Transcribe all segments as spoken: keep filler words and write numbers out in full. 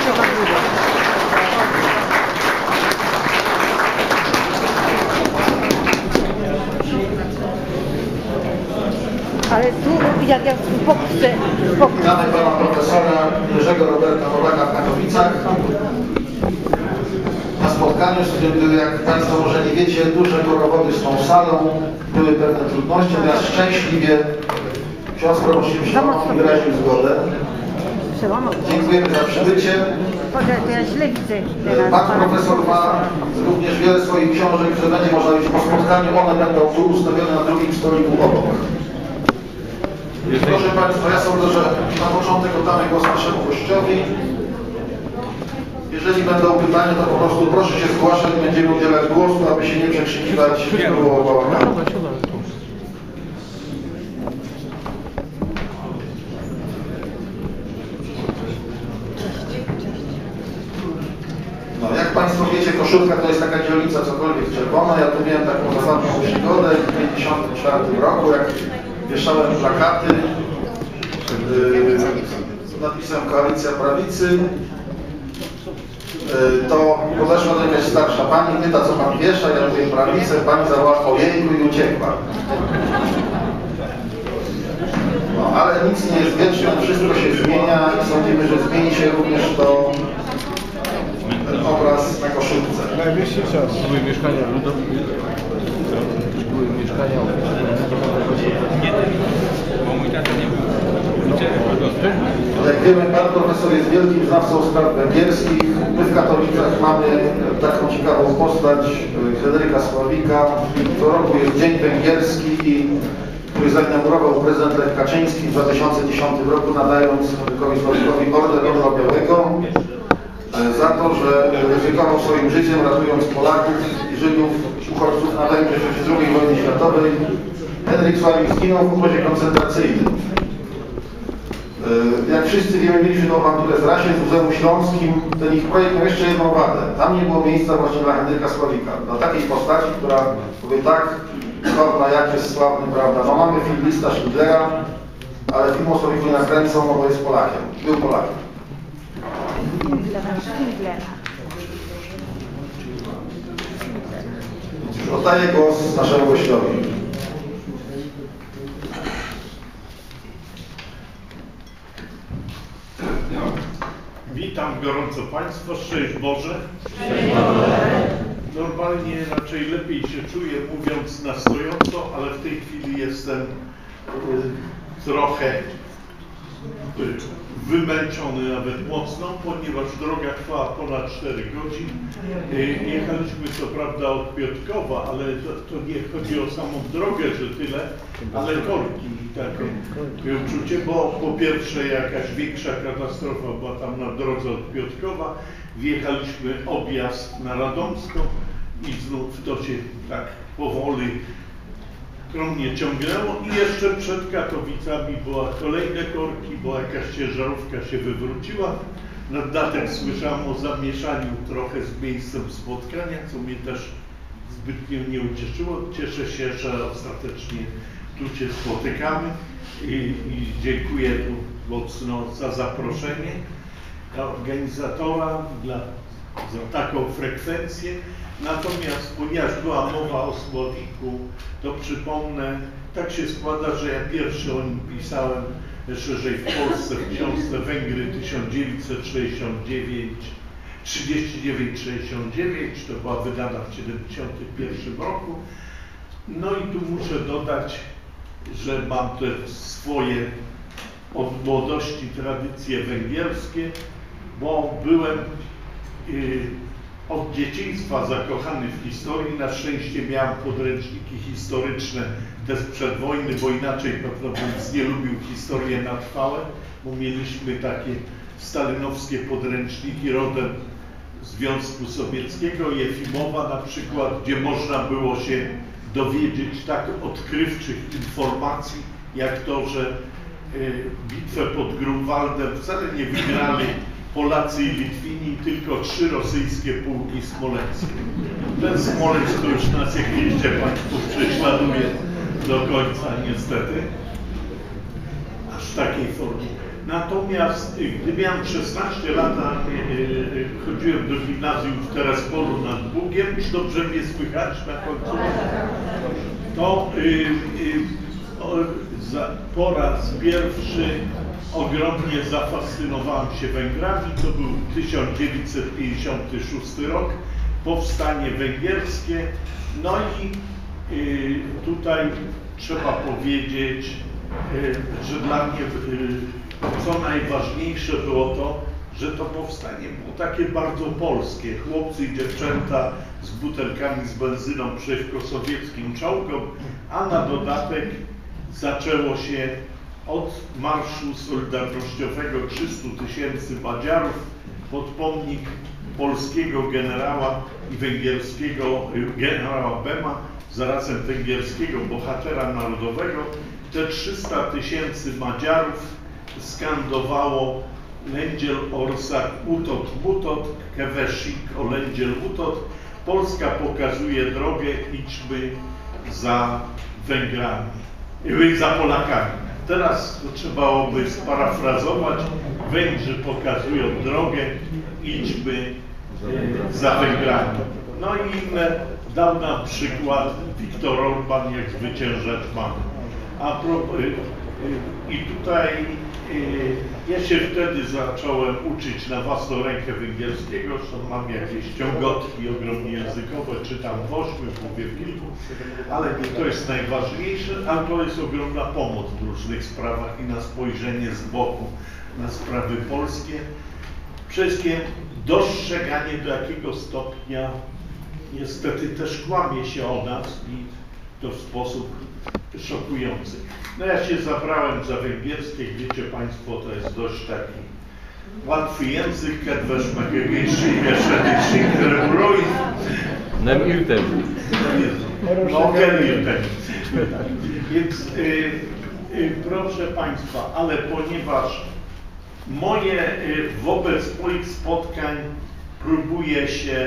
Ale tu, jak ja w Polsce... Witamy pana profesora Jerzego Roberta Nowaka w Katowicach. Na spotkaniu, z którym były, jak państwo może nie wiecie, duże korowody z tą salą, były pewne trudności, natomiast szczęśliwie ksiądz proboszcz Szymon wyraził zgodę. Dziękujemy za przybycie. Pan profesor ma również wiele swoich książek, które będzie można już po spotkaniu, one będą tu ustawione na drugim stoliku obok. Proszę Państwa, ja sądzę, że na początek oddamy głos naszemu gościowi. Jeżeli będą pytania, to po prostu proszę się zgłaszać, będziemy udzielać głosu, aby się nie przekrzykiwać, nie było bałaganu. No, jak Państwo wiecie, Koszulka to jest taka dzielnica cokolwiek czerwona. Ja tu miałem taką zabawną przygodę w tysiąc dziewięćset pięćdziesiątym czwartym roku, jak wieszałem plakaty yy, z napisem Koalicja Prawicy. Yy, to podeszła do jakaś starsza pani, pyta, co pan wiesza, ja mówię prawicę, pani zawołała ojejku i uciekła. No, ale nic nie jest wieczne, wszystko się zmienia i sądzimy, że zmieni się również to ten obraz na koszulce. Najwyższy czas. Były mieszkania ludowe. Były mieszkania bo mój tata nie był. Jak wiemy, pan profesor jest wielkim znawcą spraw węgierskich. My w Katowicach mamy taką ciekawą postać Henryka Sławika. Co roku jest Dzień Węgierski, i który zainaugurował prezydent Lech Kaczyński w dwa tysiące dziesiątym roku, nadając Henrykowi Sławikowi Order Orła Białego za to, że ryzykował swoim życiem, ratując Polaków i Żydów, uchodźców na Węgrzech w czasie drugiej wojny światowej. Henryk Sławik zginął w obozie koncentracyjnym. Jak wszyscy wiemy, mieliśmy tą awanturę z Rasiem, w Muzeum Śląskim. Ten ich projekt miał jeszcze jedną wadę. Tam nie było miejsca właśnie dla Henryka Sławika. Dla takiej postaci, która powie tak, sławna jak jest sławny, prawda? No mamy film Lista Schindlera, ale film o Sławiku nie nakręcą, no bo jest Polakiem. Był Polakiem. Już oddaję głos naszemu gościowi. Witam gorąco Państwa, szczęść Boże. Normalnie raczej lepiej się czuję, mówiąc na stojąco, ale w tej chwili jestem y, trochę y, wymęczony nawet mocno, ponieważ droga trwała ponad cztery godziny. Y, jechaliśmy co prawda od Piotrkowa, ale to, to nie chodzi o samą drogę, że tyle, ale korki i takie uczucie, bo po pierwsze jakaś większa katastrofa była tam na drodze od Piotrkowa. Wjechaliśmy objazd na Radomsko i znów to się tak powoli skromnie ciągnęło, i jeszcze przed Katowicami była kolejne korki, bo jakaś ciężarówka się wywróciła. Na dodatek słyszałem o zamieszaniu trochę z miejscem spotkania, co mnie też zbytnio nie ucieszyło. Cieszę się, że ostatecznie tu się spotykamy i, i dziękuję tu mocno za zaproszenie dla organizatora, dla, za taką frekwencję. Natomiast ponieważ była mowa o Sławiku, to przypomnę, tak się składa, że ja pierwszy o nim pisałem szerzej w Polsce w książce Węgry tysiąc dziewięćset sześćdziesiąt dziewięć, trzydzieści dziewięć sześćdziesiąt dziewięć, to była wydana w siedemdziesiątym pierwszym roku. No i tu muszę dodać, że mam te swoje od młodości tradycje węgierskie, bo byłem yy, od dzieciństwa zakochany w historii. Na szczęście miałem podręczniki historyczne te sprzed wojny, bo inaczej prawdę mówiąc nie lubił historię na trwałe, bo mieliśmy takie stalinowskie podręczniki rodem Związku Sowieckiego, Jefimowa na przykład, gdzie można było się dowiedzieć tak odkrywczych informacji, jak to, że y, bitwę pod Grunwaldem wcale nie wygrali Polacy i Litwini, tylko trzy rosyjskie pułki smoleńskie. Ten Smoleńsk to już nas, jak widzicie Państwo, prześladuje do końca niestety. Aż w takiej formie. Natomiast gdy miałem szesnaście lat, chodziłem do gimnazjum w Terespolu nad Bugiem, czy dobrze mnie słychać na końcu? To y, y, o, za, po raz pierwszy ogromnie zafascynowałem się Węgrami. To był tysiąc dziewięćset pięćdziesiąty szósty rok, powstanie węgierskie. No i y, tutaj trzeba powiedzieć, y, że dla mnie y, co najważniejsze było to, że to powstanie było takie bardzo polskie. Chłopcy i dziewczęta z butelkami z benzyną przeciwko sowieckim czołgom, a na dodatek zaczęło się od marszu solidarnościowego trzystu tysięcy Madziarów pod pomnik polskiego generała i węgierskiego generała Bema, zarazem węgierskiego bohatera narodowego. Te trzysta tysięcy Madziarów skandowało Lędziel Orszak utot mutot, kevesik o Lędziel utot. Polska pokazuje drogę, idźmy za Węgrami, za Polakami. Teraz to trzeba by sparafrazować, Węgrzy pokazują drogę, idźmy za Węgrami. No i inne dał nam przykład Viktor Orban, jak zwyciężać mamy. A propos, i tutaj ja się wtedy zacząłem uczyć na własną rękę węgierskiego, zresztą mam jakieś ciągotki ogromnie językowe, czytam w ośmiu, mówię w kilku, ale nie to jest najważniejsze, a to jest ogromna pomoc w różnych sprawach i na spojrzenie z boku na sprawy polskie. Przede wszystkim dostrzeganie, do jakiego stopnia niestety też kłamie się o nas i to w sposób szokujący. No ja się zabrałem za węgierskie, wiecie Państwo, to jest dość taki łatwy język, kedves megegészség, esedésség, teremrói. Nem ültem. No, ültem. Więc y, y, proszę Państwa, ale ponieważ moje, y, wobec moich spotkań próbuje się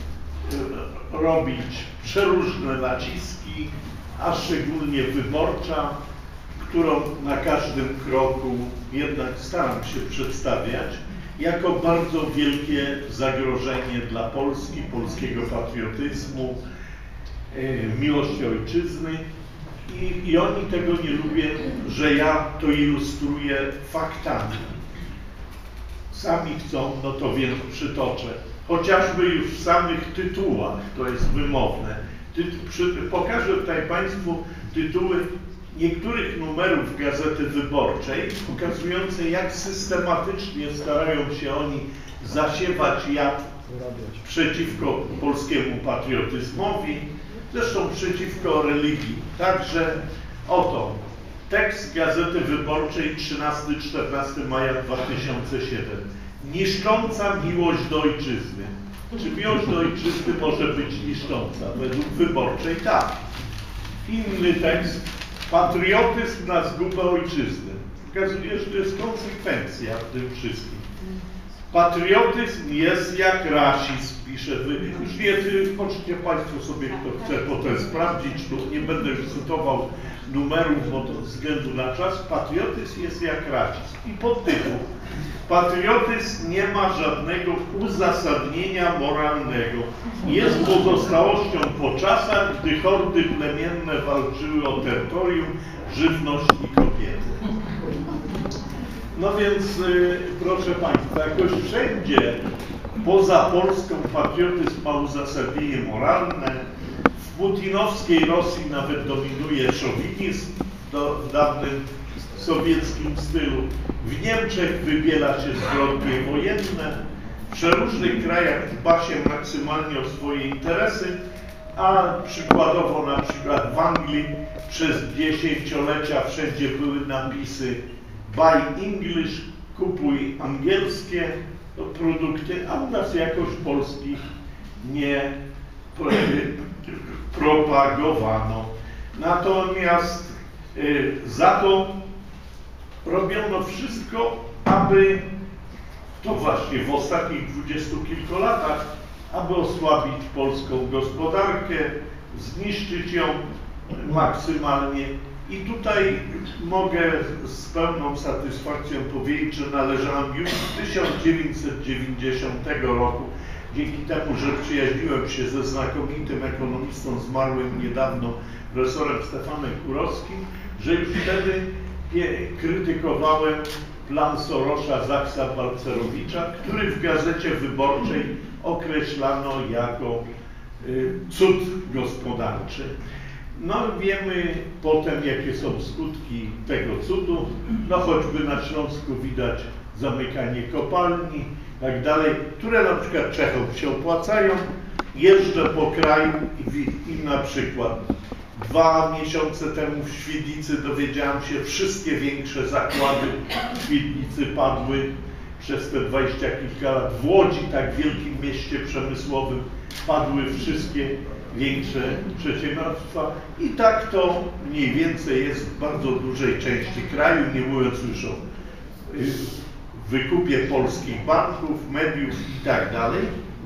y, robić przeróżne naciski, a szczególnie wyborcza, którą na każdym kroku jednak staram się przedstawiać jako bardzo wielkie zagrożenie dla Polski, polskiego patriotyzmu, miłości ojczyzny i, i oni tego nie lubią, że ja to ilustruję faktami. Sami chcą, no to więc przytoczę. Chociażby już w samych tytułach, to jest wymowne. Ty, przy, pokażę tutaj Państwu tytuły niektórych numerów Gazety Wyborczej, pokazujące, jak systematycznie starają się oni zasiewać jad przeciwko polskiemu patriotyzmowi, zresztą przeciwko religii. Także oto tekst Gazety Wyborczej trzynastego do czternastego maja dwa tysiące siódmego. Niszcząca miłość do ojczyzny. Czy miłość do ojczyzny może być niszcząca? Według Wyborczej tak. Inny tekst. Patriotyzm na zgubę ojczyzny. Pokazuje, że to jest konsekwencja w tym wszystkim. Patriotyzm jest jak rasizm, pisze wy. Już nie, poczcie Państwo sobie, kto chce potem sprawdzić, bo nie będę już cytował numerów, bo to ze względu na czas. Patriotyzm jest jak rasizm. I podtytuł. Patriotyzm nie ma żadnego uzasadnienia moralnego. Jest pozostałością po czasach, gdy hordy plemienne walczyły o terytorium, żywność i kobiety. No więc, y, proszę Państwa, jakoś wszędzie poza Polską patriotyzm ma uzasadnienie moralne. W putinowskiej Rosji nawet dominuje szowinizm do, w dawnym sowieckim stylu. W Niemczech wybiela się zbrodnie wojenne. W przeróżnych krajach dba się maksymalnie o swoje interesy, a przykładowo na przykład w Anglii przez dziesięciolecia wszędzie były napisy Buy English, kupuj angielskie produkty, a u nas jakoś polskich nie propagowano. Natomiast y, za to robiono wszystko, aby to właśnie w ostatnich dwudziestu kilku latach, aby osłabić polską gospodarkę, zniszczyć ją maksymalnie I tutaj mogę z pełną satysfakcją powiedzieć, że należałem już z tysiąc dziewięćset dziewięćdziesiątego roku, dzięki temu, że przyjaźniłem się ze znakomitym ekonomistą zmarłym niedawno, profesorem Stefanem Kurowskim, że już wtedy krytykowałem plan Sorosza, Zaksa, Balcerowicza, który w Gazecie Wyborczej określano jako y, cud gospodarczy. No wiemy potem, jakie są skutki tego cudu, no choćby na Śląsku widać zamykanie kopalni i tak dalej, które na przykład Czechom się opłacają. Jeżdżę po kraju i, i na przykład dwa miesiące temu w Świdnicy dowiedziałem się, wszystkie większe zakłady w Świdnicy padły przez te dwadzieścia kilka lat. W Łodzi, tak wielkim mieście przemysłowym, padły wszystkie większe przedsiębiorstwa i tak to mniej więcej jest w bardzo dużej części kraju, nie mówiąc już o wykupie polskich banków, mediów i tak dalej.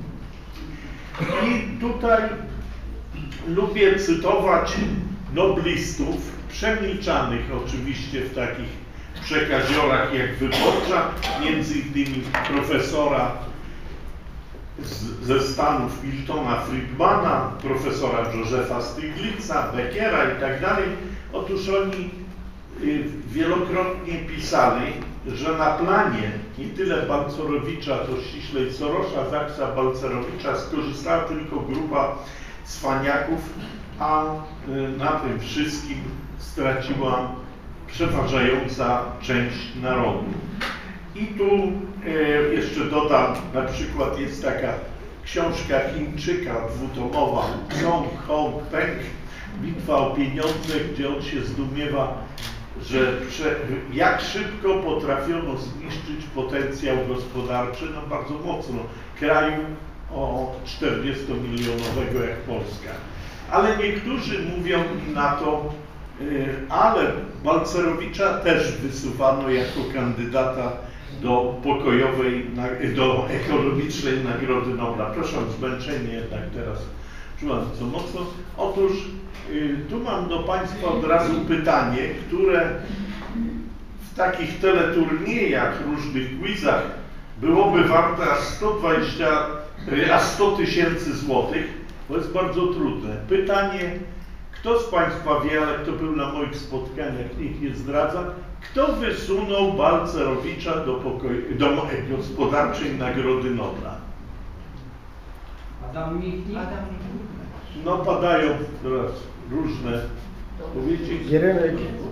I tutaj lubię cytować noblistów, przemilczanych oczywiście w takich przekaziorach jak Wyborcza, między innymi profesora z, ze Stanów Miltona Friedmana, profesora Józefa Stiglitza, Beckera i tak dalej. Otóż oni y, wielokrotnie pisali, że na planie nie tyle Balcerowicza, to ściślej Sorosza, Zaksa, Balcerowicza skorzystała tylko grupa cwaniaków, a y, na tym wszystkim straciła przeważająca część narodu. I tu e, jeszcze dodam, na przykład jest taka książka Chińczyka dwutomowa, Song Hong Peng, Bitwa o pieniądze, gdzie on się zdumiewa, że prze, jak szybko potrafiono zniszczyć potencjał gospodarczy, no bardzo mocno, kraju o czterdziestomilionowego jak Polska. Ale niektórzy mówią na to, ale Balcerowicza też wysuwano jako kandydata do pokojowej, do ekonomicznej Nagrody Nobla. Proszę o zmęczenie jednak teraz czułam co mocno. Otóż tu mam do Państwa od razu pytanie, które w takich teleturniejach, różnych quizach byłoby warte aż sto dwadzieścia, aż sto tysięcy złotych, bo jest bardzo trudne. Pytanie, kto z Państwa wie, ale kto był na moich spotkaniach, niech nie zdradza, kto wysunął Balcerowicza do, pokoju, do gospodarczej Nagrody Nobla? Adam Michnik. No padają teraz różne powiedzieć. Gierenek.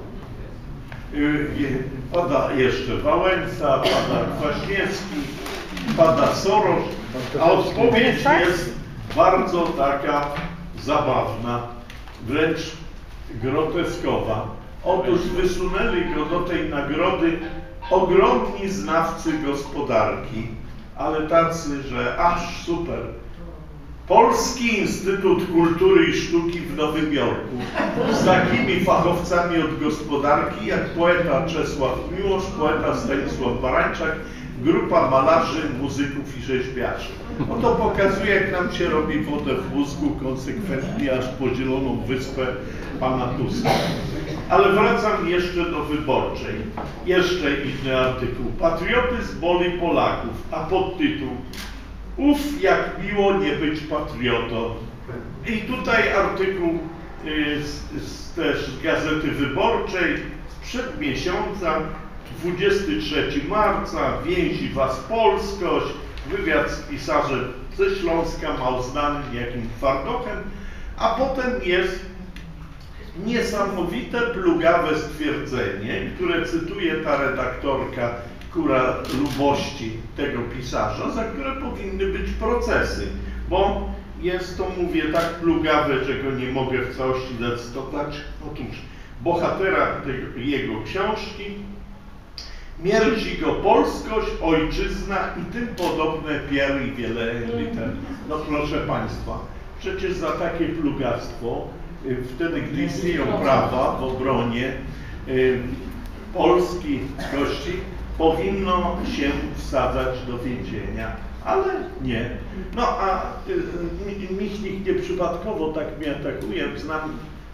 Pada jeszcze Wałęsa, pada Kwaśniewski, pada Soros, a odpowiedź jest bardzo taka zabawna, wręcz groteskowa. Otóż wysunęli go do tej nagrody ogromni znawcy gospodarki, ale tacy, że aż super. Polski Instytut Kultury i Sztuki w Nowym Jorku z takimi fachowcami od gospodarki jak poeta Czesław Miłosz, poeta Stanisław Barańczak, grupa malarzy, muzyków i rzeźbiarzy. No to pokazuje, jak nam się robi wodę w mózgu konsekwentnie aż po Zieloną Wyspę pana Tuska. Ale wracam jeszcze do Wyborczej. Jeszcze inny artykuł. Patriotyzm boli Polaków, a podtytuł: Uf, jak miło nie być patriotą. I tutaj artykuł z, z też z Gazety Wyborczej sprzed miesiąca, dwudziestego trzeciego marca, więzi was polskość, wywiad z pisarzem ze Śląska, ma znanym jakim Twardochem, a potem jest niesamowite, plugawe stwierdzenie, które cytuje ta redaktorka Kura Lubości tego pisarza, za które powinny być procesy, bo jest to, mówię, tak plugawe, że go nie mogę w całości zacytować. Otóż bohatera tej, jego książki mierzi go polskość, ojczyzna i tym podobne piery i wiele liter. No proszę Państwa, przecież za takie plugastwo, wtedy gdy istnieją prawa w obronie y, Polski gości, powinno się wsadzać do więzienia, ale nie. No a y, Michnik nieprzypadkowo tak mnie atakuje. Znam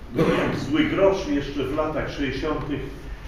no jak zły grosz jeszcze w latach sześćdziesiątych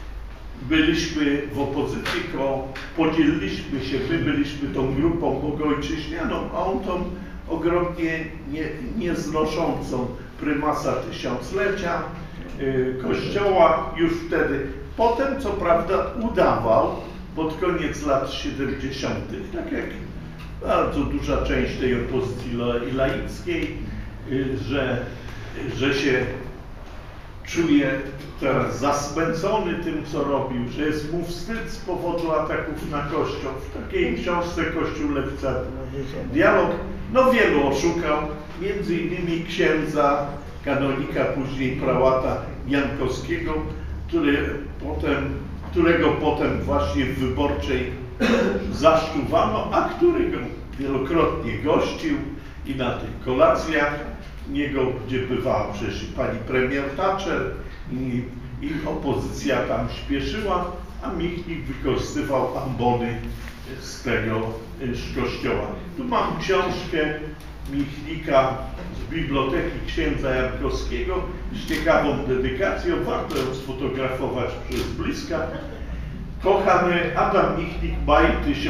byliśmy w opozycji, tylko podzieliliśmy się, my byliśmy tą grupą bogojczyźnianą, a on tą ogromnie nie, nieznoszącą prymasa tysiąclecia yy, Kościoła już wtedy. Potem, co prawda, udawał pod koniec lat siedemdziesiątych, tak jak bardzo duża część tej opozycji la, laickiej, yy, że, że się czuje teraz zasmęcony tym, co robił, że jest mu wstyd z powodu ataków na Kościół. W takiej książce Kościół Lewica Dialog, no wielu oszukał, między innymi księdza, kanonika, później prałata Jankowskiego, który potem, którego potem właśnie w Wyborczej zaszczuwano, a którego wielokrotnie gościł i na tych kolacjach niego, gdzie bywała przecież pani premier Thatcher i, i opozycja tam śpieszyła, a Michnik wykorzystywał ambony z tego z kościoła. Tu mam książkę Michnika z biblioteki księdza Jankowskiego z ciekawą dedykacją, warto ją sfotografować przez bliska. Kochany Adam Michnik, maj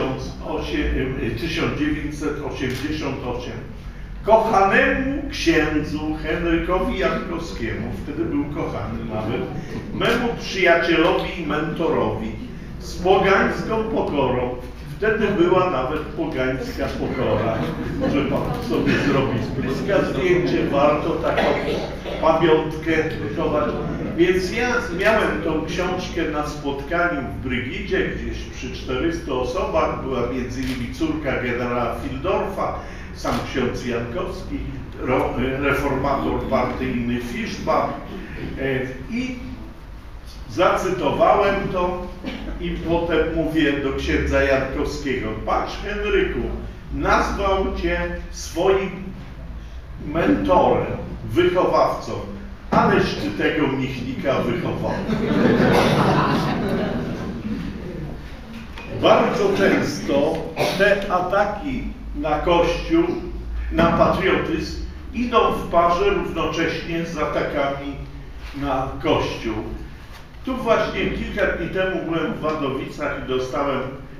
tysiąc dziewięćset osiemdziesiąty ósmy. Kochanemu księdzu Henrykowi Jankowskiemu, wtedy był kochany nawet, memu przyjacielowi i mentorowi, z pogańską pokorą, wtedy była nawet pogańska pokora, może pan sobie zrobić z bliska zdjęcie, warto taką pamiątkę chować. Więc ja miałem tą książkę na spotkaniu w Brygidzie, gdzieś przy czterystu osobach, była między innymi córka generała Fildorfa, sam ksiądz Jankowski, reformator partyjny Fiszbach i zacytowałem to i potem mówię do księdza Jankowskiego: patrz, Henryku, nazwał cię swoim mentorem, wychowawcą, aleś ty tego Michnika wychował. Bardzo często te ataki na Kościół, na patriotyzm idą w parze równocześnie z atakami na Kościół. Tu właśnie kilka dni temu byłem w Wadowicach i dostałem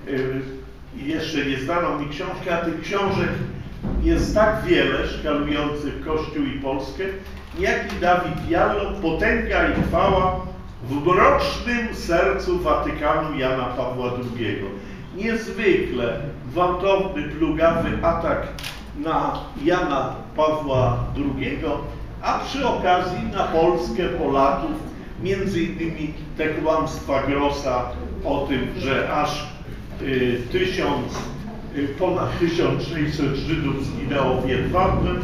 y, jeszcze nieznaną mi książkę, a tych książek jest tak wiele szkalujących Kościół i Polskę, jak i Dawid Jallo, Potęga i chwała w mrocznym sercu Watykanu Jana Pawła drugiego. Niezwykle gwałtowny, plugawy atak na Jana Pawła drugiego, a przy okazji na Polskę, Polaków, między innymi te kłamstwa Grossa o tym, że aż y, tysiąc, y, ponad tysiąc sześćset Żydów zginęło w Jedwabnem.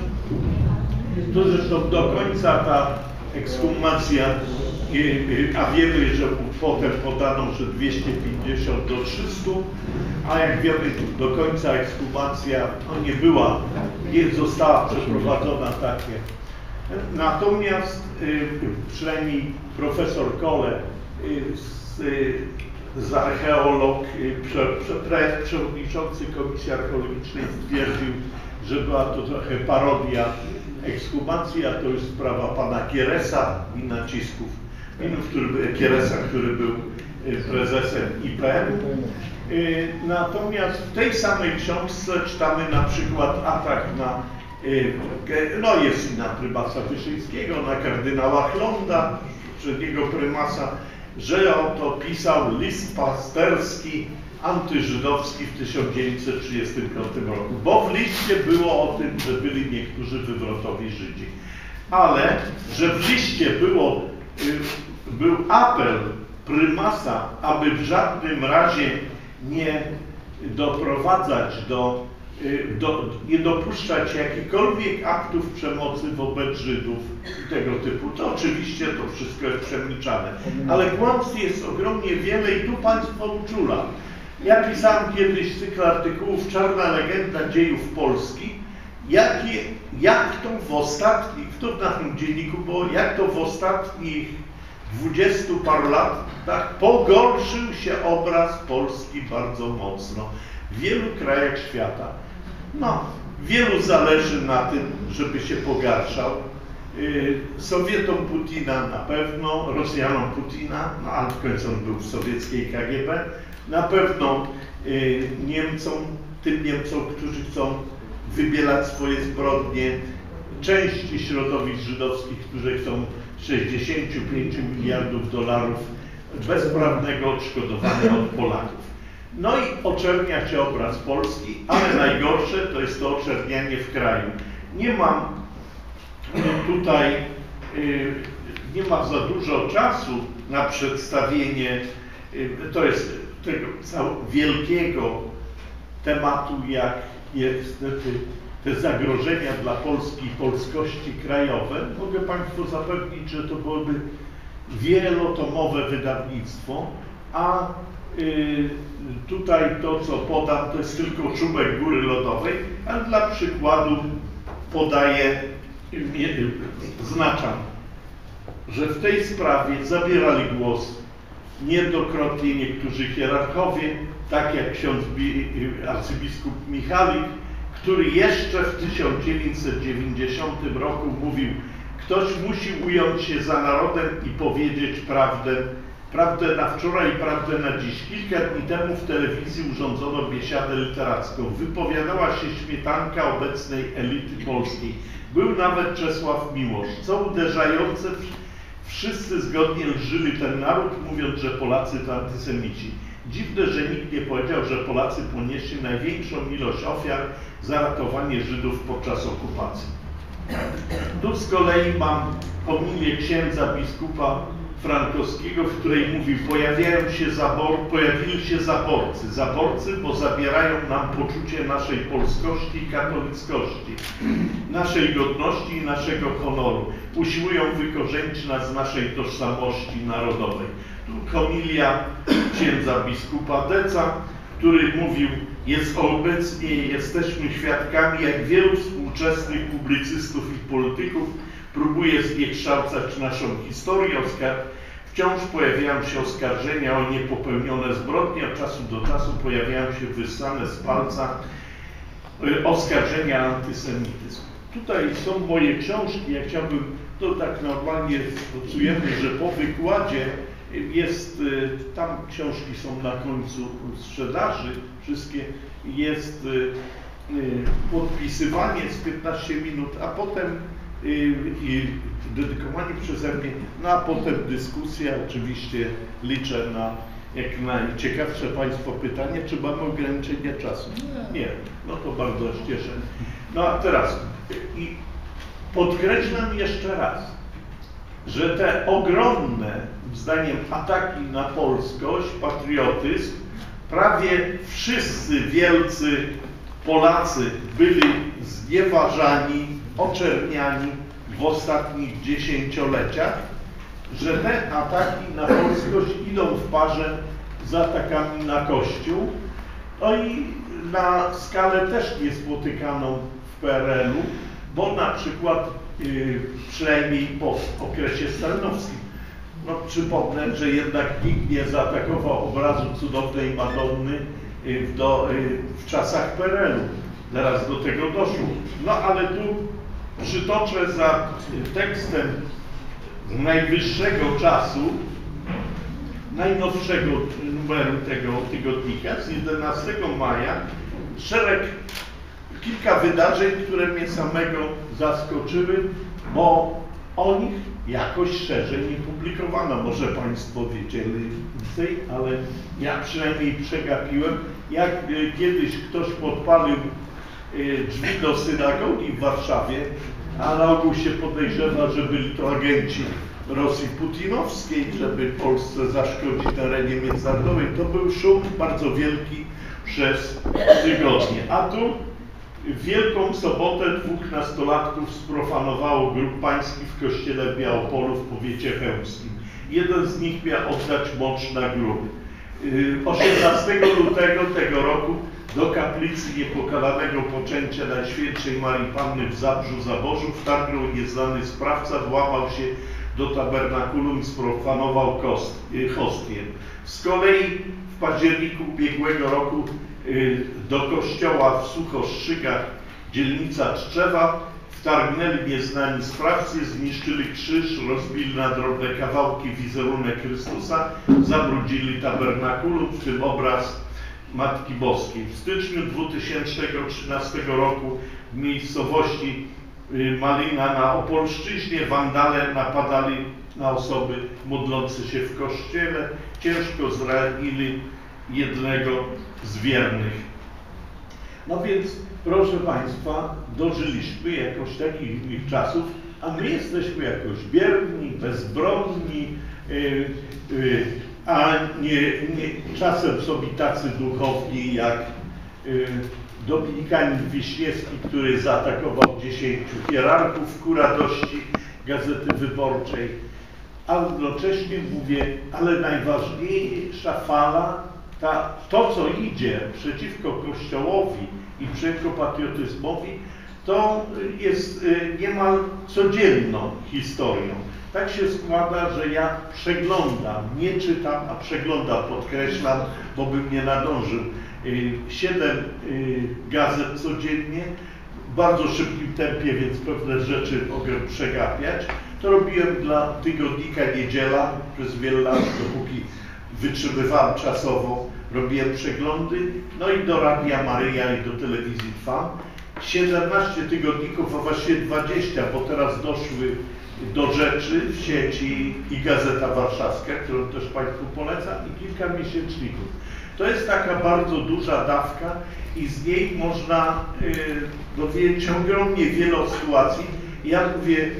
To zresztą do końca ta ekshumacja, y, y, a wiemy, że potem podano, że dwieście pięćdziesiąt do trzystu, a jak wiemy, do końca ekshumacja no, nie była, nie została przeprowadzona takie. Natomiast y, przynajmniej profesor Kole, y, z, y, z archeolog, y, prze, prze, przewodniczący Komisji Archeologicznej stwierdził, że była to trochę parodia ekshumacji, a to jest sprawa pana Kieresa i nacisków minów, który, Kieresa, który był y, prezesem I P N. Y, natomiast w tej samej książce czytamy na przykład atak na no jest i na prymasa Wyszyńskiego, na kardynała Chlonda, poprzedniego prymasa, że on to pisał list pasterski antyżydowski w tysiąc dziewięćset trzydziestym piątym roku, bo w liście było o tym, że byli niektórzy wywrotowi Żydzi, ale że w liście było, był apel prymasa, aby w żadnym razie nie doprowadzać do Do, nie dopuszczać jakichkolwiek aktów przemocy wobec Żydów i tego typu, to oczywiście to wszystko jest przemilczane. Ale kłamstw jest ogromnie wiele i tu Państwo uczula. Ja pisałem kiedyś cykl artykułów Czarna legenda dziejów Polski, jakie, jak to w ostatnich, to w naszym dzienniku było, jak to w ostatnich dwudziestu paru latach pogorszył się obraz Polski bardzo mocno w wielu krajach świata. No, wielu zależy na tym, żeby się pogarszał. Sowietom Putina na pewno, Rosjanom Putina, no ale w końcu on był w sowieckiej K G B, na pewno Niemcom, tym Niemcom, którzy chcą wybielać swoje zbrodnie, części środowisk żydowskich, którzy chcą sześćdziesiąt pięć miliardów dolarów bezprawnego odszkodowania od Polaków. No i oczernia się obraz Polski, ale najgorsze to jest to oczernianie w kraju. Nie mam tutaj, nie ma za dużo czasu na przedstawienie, to jest tego wielkiego tematu, jak jest te zagrożenia dla Polski i polskości krajowe. Mogę Państwu zapewnić, że to byłoby wielotomowe wydawnictwo, a y, tutaj to, co podam, to jest tylko czubek góry lodowej, ale dla przykładu podaję, y, znaczam, że w tej sprawie zabierali głos niejednokrotnie niektórzy hierarchowie, tak jak ksiądz arcybiskup Michalik, który jeszcze w tysiąc dziewięćset dziewięćdziesiątym roku mówił: ktoś musi ująć się za narodem i powiedzieć prawdę, prawdę na wczoraj i prawdę na dziś. Kilka dni temu w telewizji urządzono biesiadę literacką. Wypowiadała się śmietanka obecnej elity polskiej. Był nawet Czesław Miłosz. Co uderzające, wszyscy zgodnie lżyli ten naród, mówiąc, że Polacy to antysemici. Dziwne, że nikt nie powiedział, że Polacy ponieśli największą ilość ofiar za ratowanie Żydów podczas okupacji. Tu z kolei mam homilię księdza biskupa Frankowskiego, w której mówi: pojawiają się zabor, pojawili się zaborcy. Zaborcy, bo zabierają nam poczucie naszej polskości i katolickości, naszej godności i naszego honoru. Usiłują wykorzenić nas z naszej tożsamości narodowej. Tu homilia księdza biskupa Deca, który mówił: jest obecnie jesteśmy świadkami, jak wielu współczesnych publicystów i polityków próbuje zniekształcać naszą historię. Wciąż pojawiają się oskarżenia o niepopełnione zbrodnie, od czasu do czasu pojawiają się wyssane z palca oskarżenia antysemityzmu. Tutaj są moje książki, ja chciałbym, to tak normalnie stosujemy, że po wykładzie jest, tam książki są na końcu sprzedaży, wszystkie, jest podpisywanie z piętnaście minut, a potem i dedykowanie przeze mnie, no a potem dyskusja. Oczywiście liczę na jak najciekawsze Państwo pytanie, czy mamy ograniczenia czasu? Nie, no to bardzo cieszę. No a teraz i podkreślam jeszcze raz, że te ogromne, zdaniem, ataki na polskość, patriotyzm, prawie wszyscy wielcy Polacy byli znieważani, oczerniani w ostatnich dziesięcioleciach, że te ataki na polskość idą w parze z atakami na Kościół, no i na skalę też niespotykaną w P R L u, bo na przykład yy, przynajmniej po okresie stalinowskim, no przypomnę, że jednak nikt nie zaatakował obrazu cudownej Madonny yy, do, yy, w czasach P R L u. Zaraz do tego doszło. No ale tu przytoczę za tekstem z najwyższego czasu, najnowszego numeru tego tygodnika z jedenastego maja, szereg, kilka wydarzeń, które mnie samego zaskoczyły, bo o nich jakoś szerzej nie publikowano. Może Państwo wiedzieli więcej, ale ja przynajmniej przegapiłem. Jak kiedyś ktoś podpalił drzwi do synagogi w Warszawie, a na ogół się podejrzewa, że byli to agenci Rosji putinowskiej, żeby Polsce zaszkodzić na arenie międzynarodowej. To był szum bardzo wielki przez tygodnie. A tu w Wielką Sobotę dwóch nastolatków sprofanowało grób pański w kościele w Białopolu w powiecie chełmskim. Jeden z nich miał oddać mocz na grób. osiemnastego lutego tego roku do kaplicy Niepokalanego Poczęcia Najświętszej Marii Panny w Zabrzu Zaborzu wtargnął nieznany sprawca, włamał się do tabernakulum i sprofanował hostię. Z kolei w październiku ubiegłego roku do kościoła w Suchoszczygach, dzielnica Tczewa, wtargnęli nieznani sprawcy, zniszczyli krzyż, rozbili na drobne kawałki wizerunek Chrystusa, zabrudzili tabernakulum, w tym obraz Matki Boskiej. W styczniu dwa tysiące trzynastego roku w miejscowości Malina na Opolszczyźnie wandale napadali na osoby modlące się w kościele. Ciężko zranili jednego z wiernych. No więc, proszę Państwa, dożyliśmy jakoś takich czasów, a my jesteśmy jakoś bierni, bezbronni, yy, yy, a nie, nie czasem są i tacy duchowni jak yy, Dominikanin Wiśniewski, który zaatakował dziesięciu hierarchów w ku radości Gazety Wyborczej. A jednocześnie mówię, ale najważniejsza fala, ta, to co idzie przeciwko Kościołowi i przeciwko patriotyzmowi, to jest niemal codzienną historią. Tak się składa, że ja przeglądam, nie czytam, a przeglądam, podkreślam, bo bym nie nadążył. Siedem gazet codziennie, w bardzo szybkim tempie, więc pewne rzeczy mogę przegapiać. To robiłem dla tygodnika Niedziela przez wiele lat, dopóki wytrzymywałem czasowo, robiłem przeglądy, no i do Radia Maryja i do Telewizji Trwam. siedemnaście tygodników, a właściwie dwadzieścia, bo teraz doszły do rzeczy w sieci i Gazeta Warszawska, którą też Państwu polecam, i kilka miesięczników. To jest taka bardzo duża dawka i z niej można yy, dowiedzieć ogromnie wiele sytuacji. Ja mówię,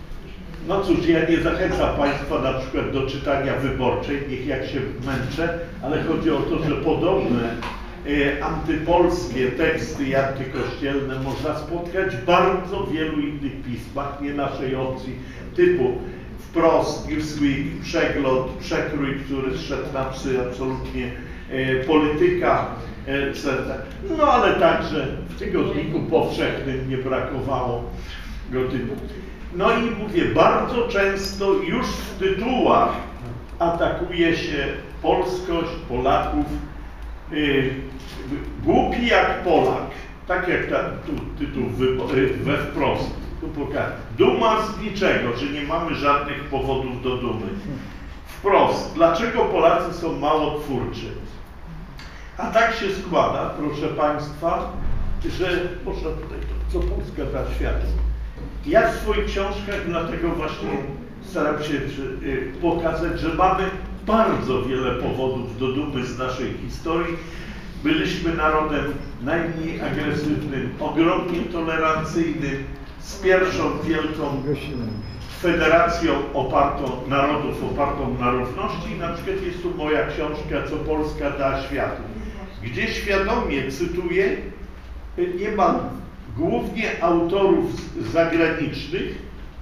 no cóż, ja nie zachęcam Państwa na przykład do czytania Wyborczej, niech jak się męczę, ale chodzi o to, że podobne y, antypolskie teksty i antykościelne można spotkać w bardzo wielu innych pismach, nie naszej opcji, typu Wprost, Newsweek, Przegląd, Przekrój, który zszedł na psy, absolutnie y, Polityka, et cetera. No ale także w Tygodniku Powszechnym nie brakowało go typu. No i mówię, bardzo często już w tytułach atakuje się polskość, Polaków. Yy, głupi jak Polak, tak jak ten tu, tytuł we Wprost. Tu pokażę. Duma z niczego, że nie mamy żadnych powodów do dumy. Wprost, dlaczego Polacy są mało twórczy? A tak się składa, proszę Państwa, że można tutaj to, co Polska da światu. Ja w swoich książkach dlatego właśnie staram się pokazać, że mamy bardzo wiele powodów do dumy z naszej historii. Byliśmy narodem najmniej agresywnym, ogromnie tolerancyjnym, z pierwszą wielką federacją opartą narodów, opartą na równości. I na przykład jest tu moja książka, Co Polska da światu, gdzie świadomie cytuję niemal głównie autorów zagranicznych,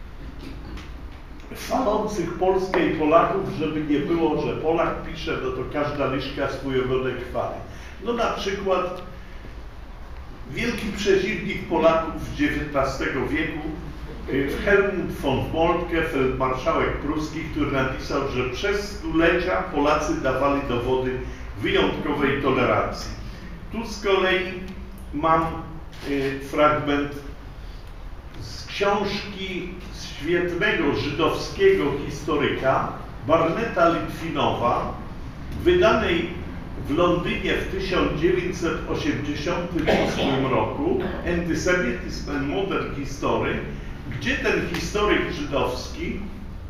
chwalących Polskę i Polaków, żeby nie było, że Polak pisze, no to każda liszka swój ogonek chwali. No na przykład wielki przeciwnik Polaków z dziewiętnastego wieku, Helmut von Moltke, feldmarszałek pruski, który napisał, że przez stulecia Polacy dawali dowody wyjątkowej tolerancji. Tu z kolei mam fragment z książki świetnego żydowskiego historyka Barneta Litwinowa, wydanej w Londynie w tysiąc dziewięćset osiemdziesiątym ósmym roku, Antisemitism and Modern History, gdzie ten historyk żydowski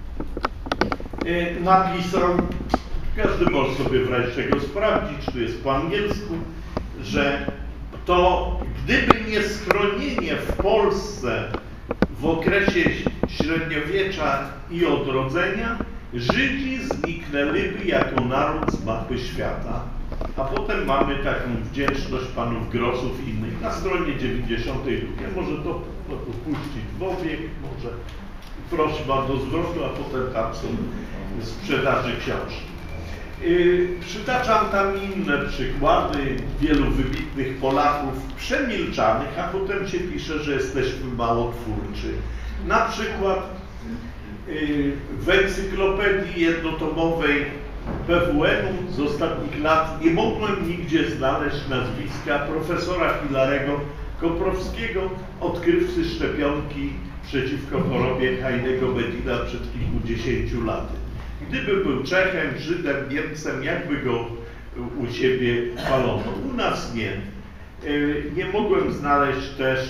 napisał, każdy może sobie w razie czego sprawdzić, czy jest po angielsku, że to gdyby nie schronienie w Polsce w okresie średniowiecza i odrodzenia, Żydzi zniknęliby jako naród z mapy świata. A potem mamy taką wdzięczność panów Grossów i innych na stronie dziewięćdziesiątej drugiej. Może to, to puścić w obieg, może prośba do zwrotu, a potem tam są sprzedaży książki. Yy, przytaczam tam inne przykłady wielu wybitnych Polaków przemilczanych, a potem się pisze, że jesteśmy mało twórczy. Na przykład yy, w encyklopedii jednotomowej P W N-u z ostatnich lat nie mogłem nigdzie znaleźć nazwiska profesora Hilarego Koprowskiego, odkrywcy szczepionki przeciwko chorobie Heinego Medina przed kilkudziesięciu laty. Gdyby był Czechem, Żydem, Niemcem, jakby go u siebie chwalono. U nas nie. Nie mogłem znaleźć też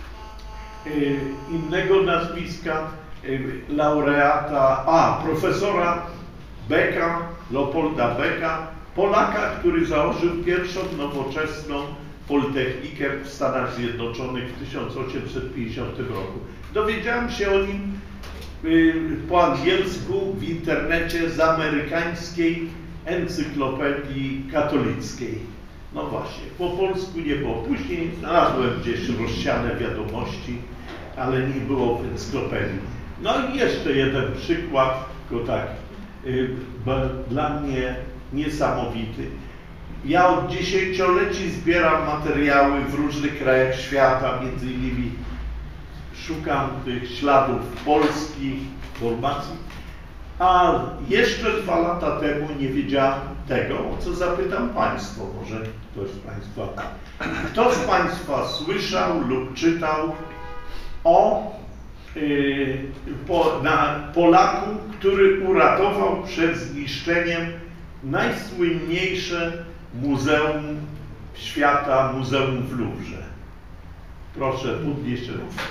innego nazwiska laureata, a profesora Becka, Leopolda Becka, Polaka, który założył pierwszą nowoczesną Politechnikę w Stanach Zjednoczonych w tysiąc osiemset pięćdziesiątym roku. Dowiedziałem się o nim po angielsku w internecie z amerykańskiej encyklopedii katolickiej. No właśnie, po polsku nie było. Później znalazłem gdzieś rozsiane wiadomości, ale nie było w encyklopedii. No i jeszcze jeden przykład, tylko tak, dla mnie niesamowity. Ja od dziesięcioleci zbieram materiały w różnych krajach świata, między innymi szukam tych śladów polskich formacji, a jeszcze dwa lata temu nie wiedziałem tego, o co zapytam Państwa, może ktoś z Państwa. Kto z Państwa słyszał lub czytał o yy, po, na Polaku, który uratował przed zniszczeniem najsłynniejsze muzeum świata, muzeum w Luwrze? Proszę podnieść rękę.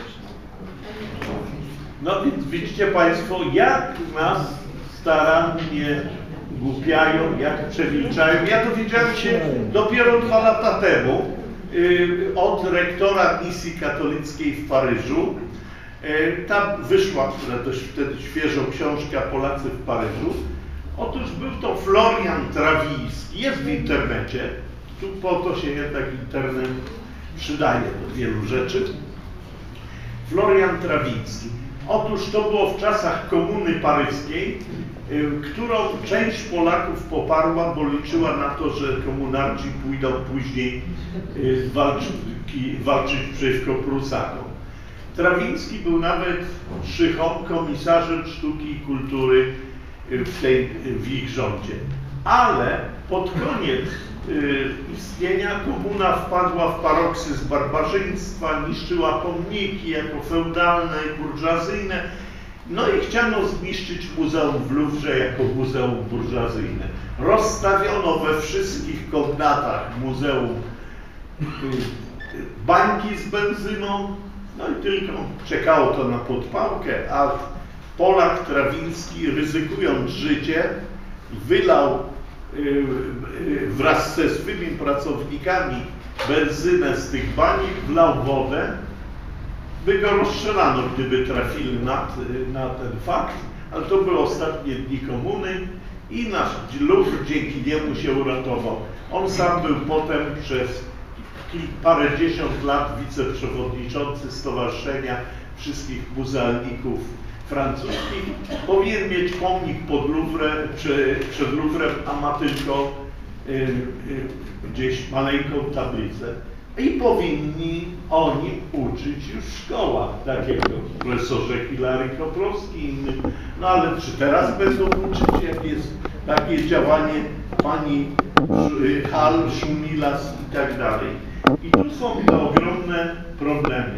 No więc widzicie Państwo, jak nas starannie głupiają, jak przemilczają. Ja dowiedziałem się dopiero dwa lata temu yy, od rektora misji katolickiej w Paryżu. Yy, tam wyszła dość wtedy świeżo książka Polacy w Paryżu. Otóż był to Florian Trawiński, jest w internecie, tu po to się jednak internet przydaje do wielu rzeczy. Florian Trawiński. Otóż to było w czasach Komuny Paryskiej, którą część Polaków poparła, bo liczyła na to, że komunarci pójdą później walczyć, walczyć przeciwko Prusakom. Trawiński był nawet szychą, komisarzem sztuki i kultury w, tej, w ich rządzie. Ale pod koniec y, istnienia komuna wpadła w paroksyzm barbarzyństwa, niszczyła pomniki jako feudalne, burżuazyjne, no i chciano zniszczyć muzeum w Luwrze jako muzeum burżuazyjne. Rozstawiono we wszystkich komnatach muzeum y, y, bańki z benzyną, no i tylko czekało to na podpałkę, a Polak Trawiński, ryzykując życie, wylał yy, yy, wraz ze swymi pracownikami benzynę z tych baniek, wlał wodę, by go rozstrzelano, gdyby trafili na, na ten fakt, ale to były ostatnie dni komuny i nasz Luwr dzięki niemu się uratował. On sam był potem przez parędziesiąt lat wiceprzewodniczący Stowarzyszenia Wszystkich Muzealników Francuskich. Powinien mieć pomnik pod Luwrem, czy, przed Luwrem, a ma tylko y, y, gdzieś maleńką tablicę. I powinni o nim uczyć już w szkołach, tak jak profesorze Hilary Koprowski i innych. No ale czy teraz będą uczyć, jak jest takie działanie pani Hal, Szumilas i tak dalej. I tu są te ogromne problemy.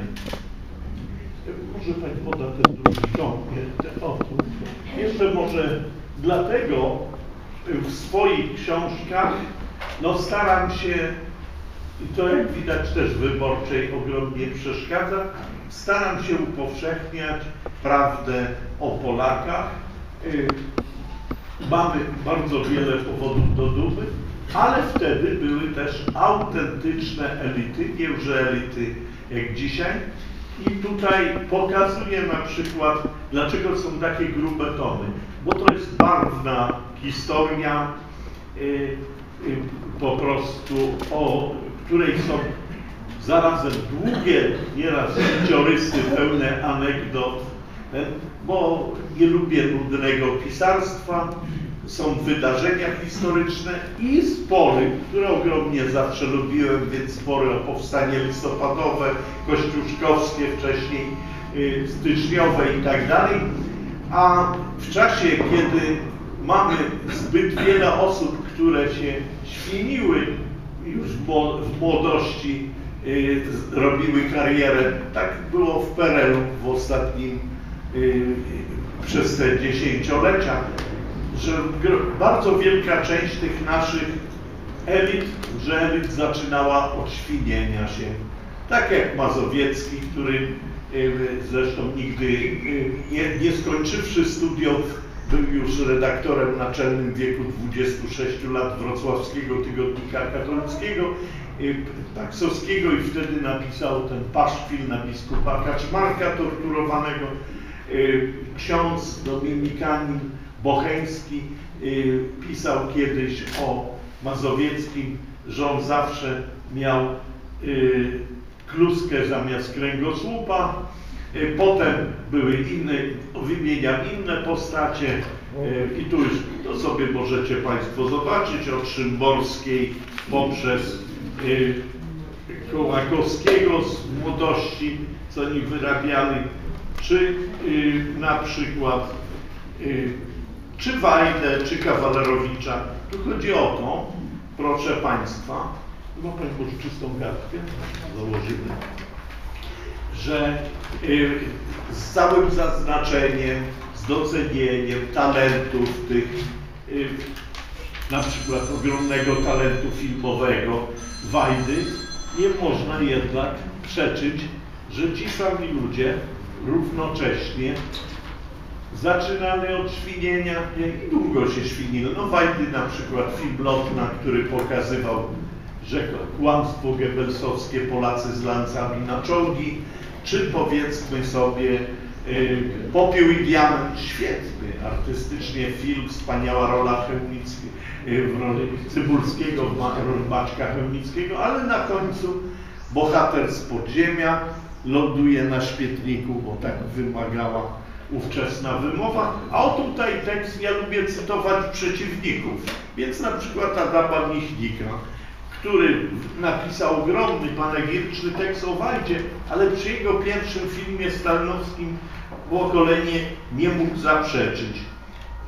Może Pani poda ten drugi tom, te, o, jeszcze może dlatego w swoich książkach no staram się, i to jak widać też Wyborczej ogromnie przeszkadza, staram się upowszechniać prawdę o Polakach. Mamy bardzo wiele powodów do dumy, ale wtedy były też autentyczne elity, nie już elity jak dzisiaj. I tutaj pokazuję na przykład, dlaczego są takie grube tomy. Bo to jest barwna historia, y, y, po prostu, o której są zarazem długie, nieraz życiorysy pełne anegdot, bo nie lubię nudnego pisarstwa. Są wydarzenia historyczne i spory, które ogromnie zawsze lubiłem, więc spory o powstanie listopadowe, kościuszkowskie, wcześniej y, styczniowe i tak dalej. A w czasie, kiedy mamy zbyt wiele osób, które się świniły już w młodości y, robiły karierę. Tak było w P R L u w ostatnim, y, przez te dziesięciolecia, że bardzo wielka część tych naszych elit, że elit zaczynała od świnienia się. Tak jak Mazowiecki, który zresztą nigdy nie, nie skończywszy studiów, był już redaktorem naczelnym w wieku dwudziestu sześciu lat wrocławskiego tygodnika katolickiego, taksowskiego, i wtedy napisał ten paszkwil na biskupa Kaczmarka torturowanego. Ksiądz dominikanin Bocheński pisał kiedyś o Mazowieckim, że on zawsze miał kluskę zamiast kręgosłupa. Potem były inne, wymieniam inne postacie i tu już to sobie możecie Państwo zobaczyć, od Szymborskiej poprzez Kołakowskiego z młodości, co oni wyrabiali, czy na przykład czy Wajdę, czy Kawalerowicza. Tu chodzi o to, proszę Państwa, ma Pani może czystą kartkę? Założymy. Że y, z całym zaznaczeniem, z docenieniem talentów tych, y, na przykład ogromnego talentu filmowego Wajdy, nie można jednak przeczyć, że ci sami ludzie równocześnie zaczynali od świnienia, i długo się świnili. No Wajdy na przykład film Lotna, który pokazywał, że kłamstwo goebbelsowskie, Polacy z lancami na czołgi, czy powiedzmy sobie y, Popiół i Diament, świetny artystycznie film, wspaniała rola Chełmickiego, y, w roli Cybulskiego, w roli Maćka Chełmickiego, ale na końcu bohater z podziemia ląduje na śpietniku, bo tak wymagała ówczesna wymowa. A o tutaj tekst ja lubię cytować przeciwników, więc na przykład Adama Michnika, który napisał ogromny panegiryczny tekst o Wajdzie, ale przy jego pierwszym filmie stalinowskim pokolenie nie mógł zaprzeczyć. I,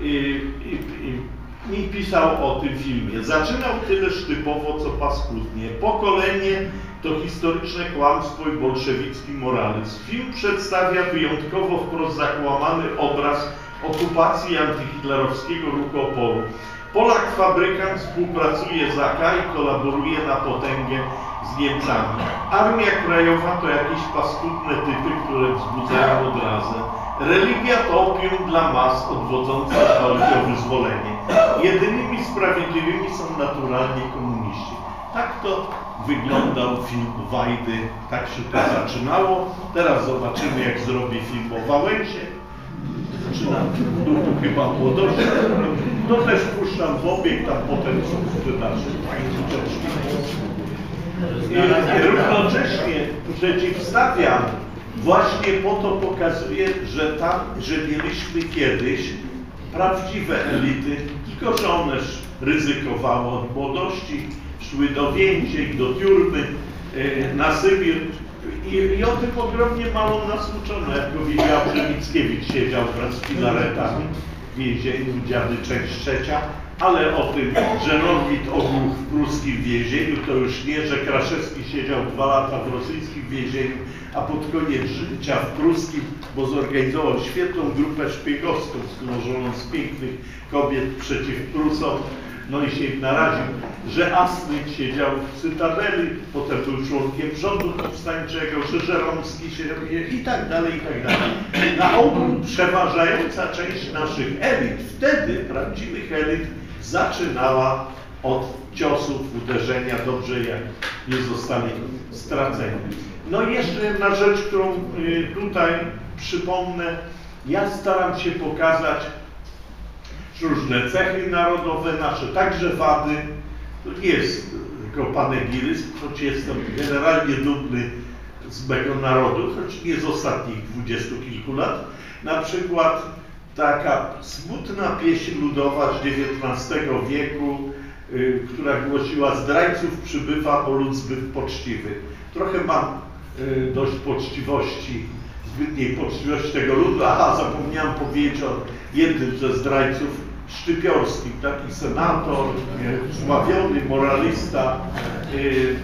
i, i pisał o tym filmie. Zaczynał tyleż typowo, co paskudnie. Pokolenie to historyczne kłamstwo i bolszewicki moralizm. Film przedstawia wyjątkowo wprost zakłamany obraz okupacji antyhitlerowskiego ruchu oporu. Polak fabrykant współpracuje z A K i kolaboruje na potęgę z Niemcami. Armia Krajowa to jakieś paskudne typy, które wzbudzają odrazę. Religia to opium dla mas odwodzące walki o wyzwolenie. Jedynymi sprawiedliwymi są naturalnie komuniści. Tak to wyglądał film Wajdy, tak się to zaczynało. Teraz zobaczymy, jak zrobi film o Wałęsie. Zaczyna w duchu chyba młodości. To też puszczam w obieg, tam potem są sprzedaży. I równocześnie przeciwstawiam, właśnie po to pokazuje, że tam, że mieliśmy kiedyś prawdziwe elity, tylko że one ryzykowały od młodości, szły do więzień, do tiurmy, na Sybir. I, I o tym ogromnie mało nas uczono. Jak powiedział, że Mickiewicz siedział wraz z Filaretami w więzieniu, Dziady część trzecia, ale o tym, że Norwid ogłuch w pruskim więzieniu, to już nie, że Kraszewski siedział dwa lata w rosyjskim więzieniu, a pod koniec życia w pruskim, bo zorganizował świetną grupę szpiegowską złożoną z pięknych kobiet przeciw Prusom. No i się im naraził, że Asnyk siedział w Cytadeli, potem był członkiem rządu powstańczego, że Żeromski się i tak dalej, i tak dalej. Na ogół przeważająca część naszych elit, wtedy prawdziwych elit, zaczynała od ciosów, uderzenia, dobrze jak nie zostali straceni. No i jeszcze jedna rzecz, którą tutaj przypomnę, ja staram się pokazać różne cechy narodowe nasze, także wady. To nie jest tylko panegiryzm, choć jestem generalnie dumny z mego narodu, choć nie z ostatnich dwudziestu kilku lat. Na przykład taka smutna pieśń ludowa z dziewiętnastego wieku, y, która głosiła: zdrajców przybywa, bo lud zbyt poczciwy. Trochę mam y, dość poczciwości, zbytniej poczciwości tego ludu. Aha, zapomniałem powiedzieć o jednym ze zdrajców, Szczypiorski, taki senator, sławiony moralista,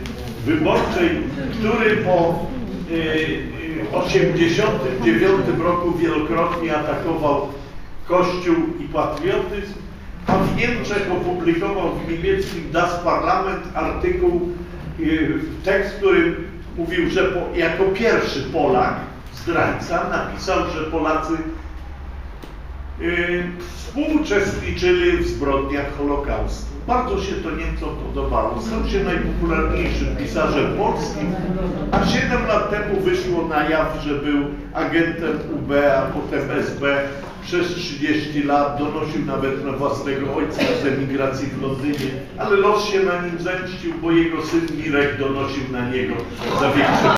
wyborczej, który po osiemdziesiątym dziewiątym roku wielokrotnie atakował Kościół i patriotyzm, a w Niemczech opublikował w niemieckim Das Parlament artykuł, tekst, w którym mówił, że po, jako pierwszy Polak, zdrajca, napisał, że Polacy Yy, współuczestniczyli w zbrodniach Holokaustu. Bardzo się to Niemcom podobało. Stał się najpopularniejszym pisarzem polskim, a siedem lat temu wyszło na jaw, że był agentem U B, a potem S B. Przez trzydzieści lat donosił nawet na własnego ojca z emigracji w Londynie, ale los się na nim zemścił, bo jego syn Mirek donosił na niego za większe